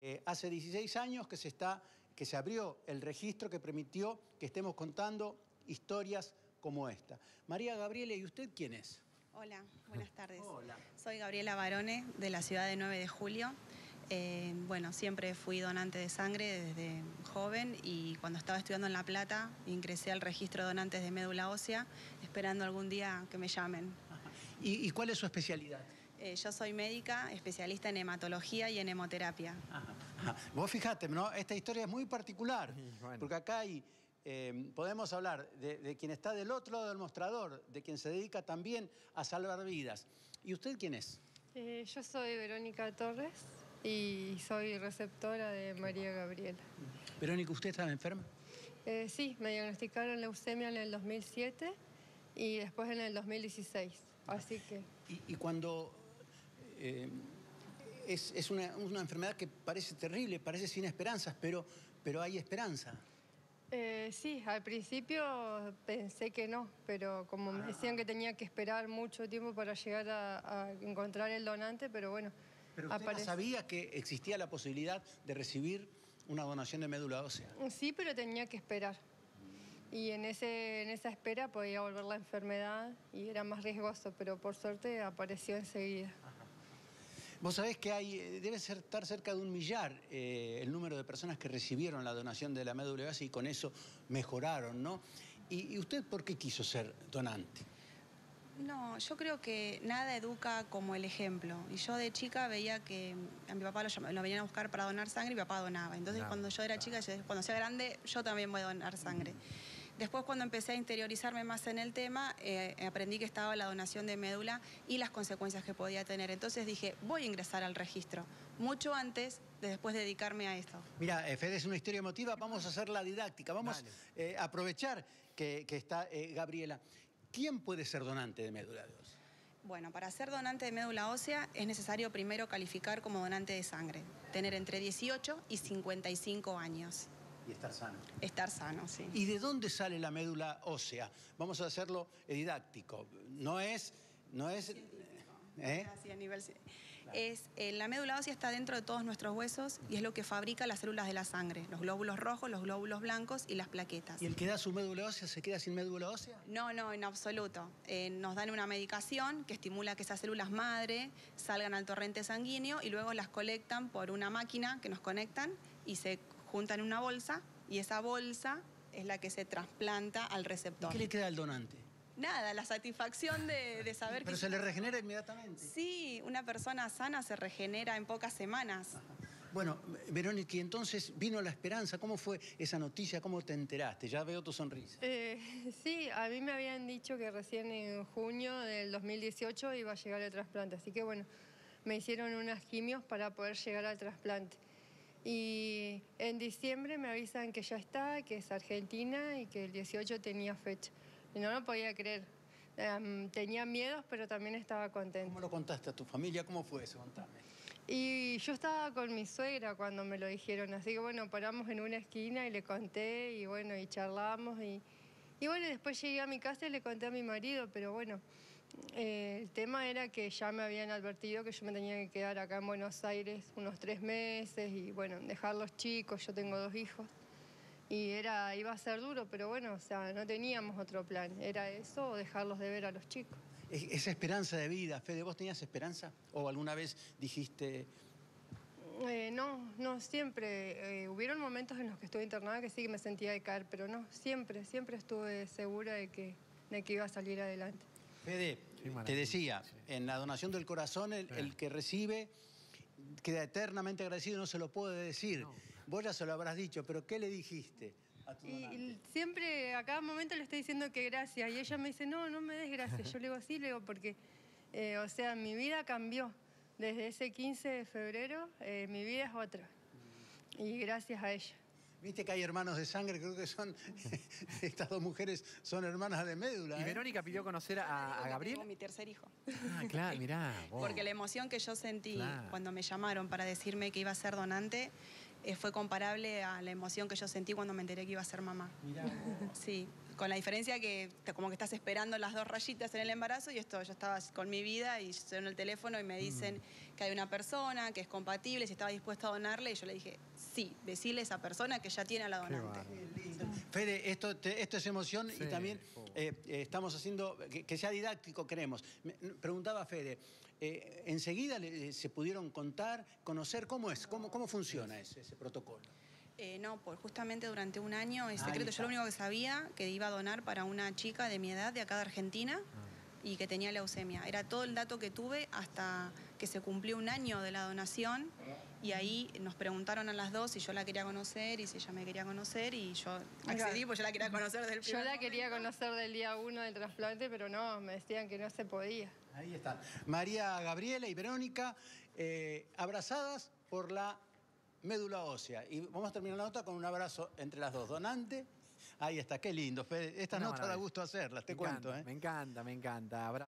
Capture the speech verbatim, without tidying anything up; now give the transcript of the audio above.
eh, hace dieciséis años que se, está, que se abrió el registro que permitió que estemos contando historias como esta. María Gabriela, ¿y usted quién es? Hola, buenas tardes. Hola. Soy Gabriela Barone, de la ciudad de nueve de julio. Eh, bueno, siempre fui donante de sangre desde joven y cuando estaba estudiando en La Plata ingresé al registro de donantes de médula ósea, esperando algún día que me llamen. ¿Y, y cuál es su especialidad? Eh, yo soy médica, especialista en hematología y en hemoterapia. Ajá. Ajá. Vos fijate, ¿no? Esta historia es muy particular, bueno. porque acá hay, eh, podemos hablar de, de quien está del otro lado del mostrador, de quien se dedica también a salvar vidas. ¿Y usted quién es? Eh, yo soy Verónica Torres y soy receptora de María Gabriela. Verónica, ¿usted estaba enferma? Eh, sí, me diagnosticaron leucemia en el dos mil siete y después en el dos mil dieciséis, así que... Y, y cuando... Eh, es es una, una enfermedad que parece terrible, parece sin esperanzas, pero, pero hay esperanza. Eh, sí, al principio pensé que no, pero como me decían que tenía que esperar mucho tiempo para llegar a, a encontrar el donante, pero bueno... ¿Pero usted aparece... sabía que existía la posibilidad de recibir una donación de médula ósea? Sí, pero tenía que esperar. Y en, ese, en esa espera podía volver la enfermedad y era más riesgoso, pero por suerte apareció enseguida. Ajá. Vos sabés que hay, debe ser, estar cerca de un millar eh, el número de personas que recibieron la donación de la médula ósea y con eso mejoraron, ¿no? ¿Y, y usted por qué quiso ser donante? No, yo creo que nada educa como el ejemplo. Y yo de chica veía que a mi papá lo, lo venían a buscar para donar sangre y mi papá donaba. Entonces, claro, cuando yo era chica, yo, cuando sea grande, yo también voy a donar sangre. Después, cuando empecé a interiorizarme más en el tema, eh, aprendí que estaba la donación de médula y las consecuencias que podía tener. Entonces dije, voy a ingresar al registro, mucho antes de después dedicarme a esto. Mira, eh, Fede, es una historia emotiva, vamos a hacerla didáctica, vamos eh, a aprovechar que, que está eh, Gabriela. ¿Quién puede ser donante de médula ósea? Bueno, para ser donante de médula ósea es necesario primero calificar como donante de sangre, tener entre dieciocho y cincuenta y cinco años. Y estar sano. Estar sano, sí. ¿Y de dónde sale la médula ósea? Vamos a hacerlo didáctico. No es... No es ¿eh? Así, a nivel... Claro. Es, eh, la médula ósea está dentro de todos nuestros huesos y es lo que fabrica las células de la sangre, los glóbulos rojos, los glóbulos blancos y las plaquetas. ¿Y el que da su médula ósea se queda sin médula ósea? No, no, en absoluto. Eh, nos dan una medicación que estimula que esas células madre salgan al torrente sanguíneo y luego las colectan por una máquina que nos conectan y se juntan en una bolsa y esa bolsa es la que se trasplanta al receptor. ¿Y qué le queda al donante? Nada, la satisfacción de, de saber ¿Pero que... se le regenera inmediatamente? Sí, una persona sana se regenera en pocas semanas. Ajá. Bueno, Verónica, y entonces vino la esperanza. ¿Cómo fue esa noticia? ¿Cómo te enteraste? Ya veo tu sonrisa. Eh, sí, a mí me habían dicho que recién en junio del dos mil dieciocho iba a llegar el trasplante. Así que bueno, me hicieron unas quimios para poder llegar al trasplante. Y en diciembre me avisan que ya está, que es Argentina y que el dieciocho tenía fecha. Y no lo podía creer. Um, tenía miedos, pero también estaba contenta. ¿Cómo lo contaste a tu familia? ¿Cómo fue eso? Contame. Y yo estaba con mi suegra cuando me lo dijeron, así que bueno, paramos en una esquina y le conté y bueno, y charlamos. Y, y bueno, después llegué a mi casa y le conté a mi marido, pero bueno, eh, el tema era que ya me habían advertido que yo me tenía que quedar acá en Buenos Aires unos tres meses y bueno, dejar los chicos, yo tengo dos hijos. Y era, iba a ser duro, pero bueno, o sea, no teníamos otro plan. Era eso o dejarlos de ver a los chicos. Esa esperanza de vida, Fede, ¿vos tenías esperanza? ¿O alguna vez dijiste...? Eh, no, no, siempre. Eh, hubieron momentos en los que estuve internada que sí que me sentía de caer, pero no, siempre, siempre estuve segura de que, de que iba a salir adelante. Fede, sí, te decía, sí. En la donación del corazón, el, el que recibe... queda eternamente agradecido, no se lo puede decir. No. Vos ya se lo habrás dicho, pero ¿qué le dijiste a tu donante? Y siempre, a cada momento le estoy diciendo que gracias. Y ella me dice, no, no me des gracias. Yo le digo así, le digo porque, eh, o sea, mi vida cambió. Desde ese quince de febrero, eh, mi vida es otra. Y gracias a ella. Viste que hay hermanos de sangre, creo que son, estas dos mujeres son hermanas de médula. ¿Y ¿eh? Verónica pidió conocer a, a Gabriel? Tengo mi tercer hijo. Ah, claro, mirá. Vos. Porque la emoción que yo sentí claro. cuando me llamaron para decirme que iba a ser donante eh, fue comparable a la emoción que yo sentí cuando me enteré que iba a ser mamá. Mirá. Sí, Con la diferencia que te, como que estás esperando las dos rayitas en el embarazo y esto, yo estaba con mi vida y suena el teléfono y me dicen mm. que hay una persona que es compatible, si estaba dispuesta a donarle, y yo le dije, sí, decirle a esa persona que ya tiene a la donante. Fede, esto, te, esto es emoción sí. y también eh, eh, estamos haciendo, que, que sea didáctico queremos. Me, preguntaba Fede, eh, ¿enseguida le, se pudieron contar, conocer cómo es, cómo, cómo funciona ese, ese protocolo? Eh, no, pues justamente durante un año es secreto. Yo lo único que sabía que iba a donar para una chica de mi edad, de acá de Argentina, y que tenía leucemia. Era todo el dato que tuve hasta que se cumplió un año de la donación, y ahí nos preguntaron a las dos si yo la quería conocer y si ella me quería conocer, y yo accedí, pues yo la quería conocer desde el primer Yo la momento. quería conocer del día uno del trasplante, pero no, me decían que no se podía. Ahí están. María Gabriela y Verónica, eh, abrazadas por la médula ósea. Y vamos a terminar la nota con un abrazo entre las dos. Donante, ahí está, qué lindo, Fede. Estas notas da gusto hacerlas, te me cuento. Encanta, ¿eh? Me encanta, me encanta.